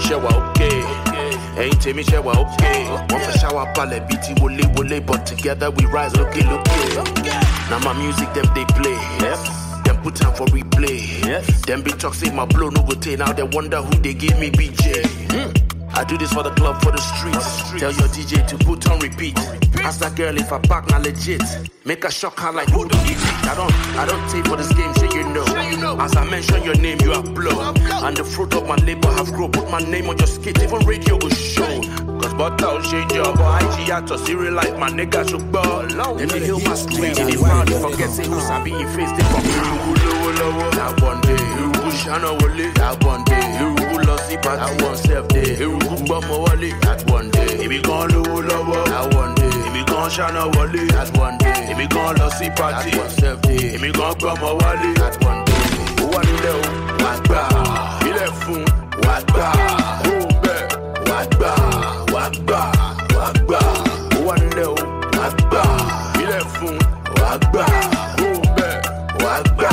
shewa okay. Ain't tell me shewa okay. One for shower palette, BT wole, but together we rise, okay. Now my music them they play, them put time for replay. Them big talk say my blow no go take, now they wonder who they give me BJ. I do this for the club, for the streets. Tell your DJ to put on repeat. Ask that girl if I back now legit. Make her shock her like who do you beat? I don't take for this game, so you know. As I mention your name, you are blow. And the fruit of my labor have grown. Put my name on your skit, even radio will show. Cause butter change your IG out to serial life, my nigga should ball. Then they heal my street, they proud to forget say who's I be in face, they fuck me. That one day, you shana wole. That one day, you lost it, but I want self day. You bummo wole. That one day, if you gon' low. That one day, if you gon' shana wole. That one day, if you gon' lost it, party. That one self day, if you gon' bummo wole. That one day, one day, wagba, il est fou, wagba, oube, wagba, one day, wagba, il est fou, wagba, oube, wagba.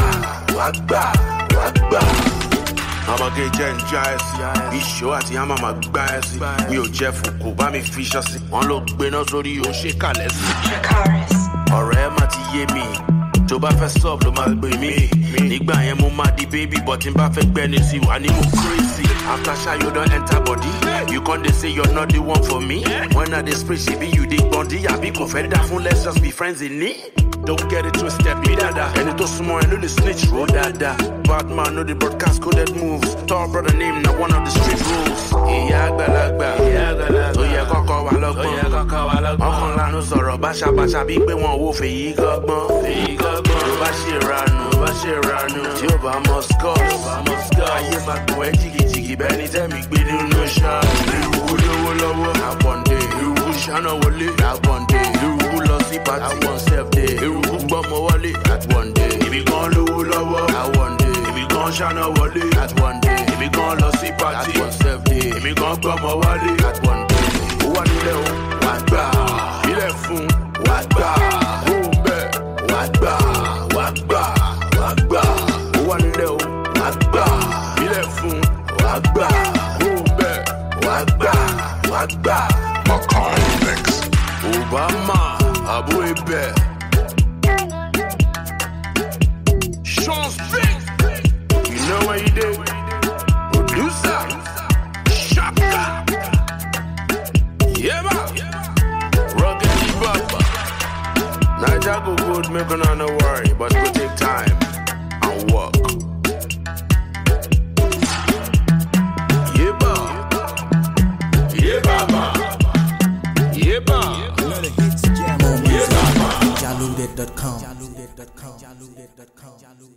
I'ma get Jesse. Be sure at Yama Magbazi. Me o Jeff Kuba me fisher si. One look beno sori o shake less. Ọ̀rẹ́ ma ti yé mi. Tó bá fẹ́ stop ló máa gbé mi. Nígbà yẹn mo máa di baby but n bá fẹ́ gbẹ́ni sí wà ní mo crazy. After Shayo don enter body, you can't dey say you're not the one for me. When I dey spray she be you dey bondi. Àbí kò fẹ́ dá fún let's just be friends in it. Don't get it twisted, me dada. And it was small, I know the snitch, roll dada. Bad man, know the broadcast coded moves. Tall brother name, now one of the street rules. Yeah, galagba. Oh yeah, koko walogbo. Ọkàn lanu sọ̀rọ̀, báṣà bí pé wọn wo fèyí gọ́gbọ́n. Tó bá ṣe ranu. Tí ó bá mọ scores. Ayé máa gbọ́ ẹ́ jìgìjìgì bẹ́ẹ̀ ni tẹ́mi gbé nínú ṣáà. Irú lówó lọ́wọ́. Àbọ̀ndé. Irú ṣáná wọlé. Àbọ̀ndé. Irú lọ sí pàtì. Àwọn self day. Irú gbọ́mọ wọlé. At one day. Ibi kan lówó lọ́wọ́. At one day. Ibi kan ṣáná wọlé. At one day. Ibi kan lọ sí pàtì. At one self day. Ibi kan gbọ́mọ wọlé. At one day. Ó wà nílẹ̀ o. Wàgbà. Ilẹ̀ fún. Wàgbà. Oúnbẹ̀. Wàgbà. Ó wà nílẹ̀ o. Wàgbà. Ilẹ̀ fún. Wàgbà. Oúnbẹ̀. Wàgbà. Makai Mix. Obama. Abu Ebe. Sean Spink. You know what you did? Producer. Shaka. Yeah, Ruggedy Baba. Naija go good, make una no worry, but go take time and work. Yeah, Baba. Jaluded.com.